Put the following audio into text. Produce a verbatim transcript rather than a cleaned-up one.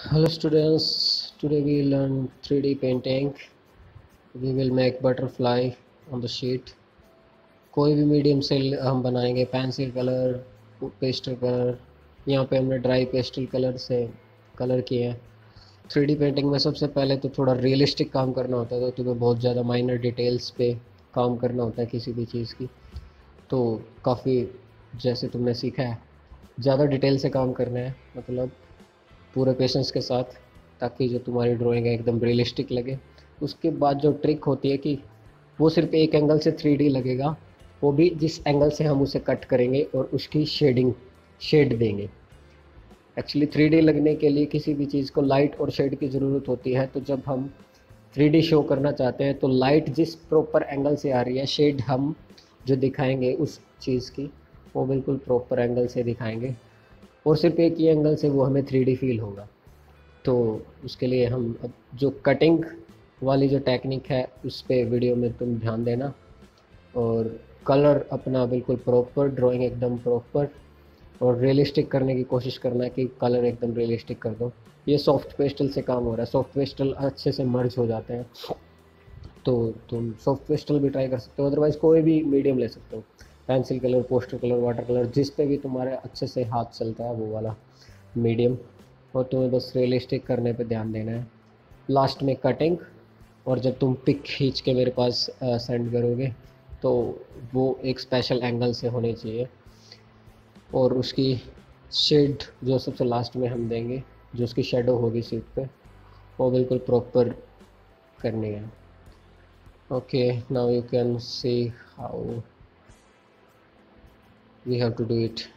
Hello students, today we learn three D painting. We will make butterfly on the sheet. कोई भी medium से हम बनाएंगे, pencil colour, pastel colour. यहाँ पे हमने ड्राई पेस्टल कलर से कलर किए हैं। थ्री डी पेंटिंग में सबसे पहले तो थोड़ा रियलिस्टिक काम करना होता है, तो तुम्हें बहुत ज़्यादा माइनर डिटेल्स पे काम करना होता है किसी भी चीज़ की। तो काफ़ी, जैसे तुमने सीखा है, ज़्यादा डिटेल से काम करना है, मतलब पूरे पेशेंस के साथ, ताकि जो तुम्हारी ड्राइंग है एकदम रियलिस्टिक लगे। उसके बाद जो ट्रिक होती है कि वो सिर्फ एक एंगल से थ्री डी लगेगा, वो भी जिस एंगल से हम उसे कट करेंगे और उसकी शेडिंग शेड देंगे। एक्चुअली थ्री डी लगने के लिए किसी भी चीज़ को लाइट और शेड की ज़रूरत होती है। तो जब हम थ्री डी शो करना चाहते हैं तो लाइट जिस प्रॉपर एंगल से आ रही है, शेड हम जो दिखाएंगे उस चीज़ की, वो बिल्कुल प्रॉपर एंगल से दिखाएंगे, और सिर्फ एक ही एंगल से वो हमें थ्री डी फील होगा। तो उसके लिए हम अब जो कटिंग वाली जो टेक्निक है उस पे वीडियो में तुम ध्यान देना, और कलर अपना बिल्कुल प्रॉपर, ड्राइंग एकदम प्रॉपर, और रियलिस्टिक करने की कोशिश करना कि कलर एकदम रियलिस्टिक कर दो। ये सॉफ्ट पेस्टल से काम हो रहा है, सॉफ्ट पेस्टल अच्छे से मर्ज हो जाते हैं। तो तुम सॉफ्ट पेस्टल भी ट्राई कर सकते हो, अदरवाइज़ कोई भी मीडियम ले सकते हो, pencil colour, poster colour, water colour, जिस पे भी तुम्हारे अच्छे से हाथ चलता है वो वाला मीडियम। और तुम्हें बस रियलिस्टिक करने पे ध्यान देना है। लास्ट में कटिंग, और जब तुम पिक खींच के मेरे पास सेंड करोगे तो वो एक स्पेशल एंगल से होनी चाहिए, और उसकी शेड जो सबसे लास्ट में हम देंगे, जो उसकी शेडो होगी सीट पे, वो बिल्कुल प्रॉपर करनी है। Okay, now you can see how we have to do it.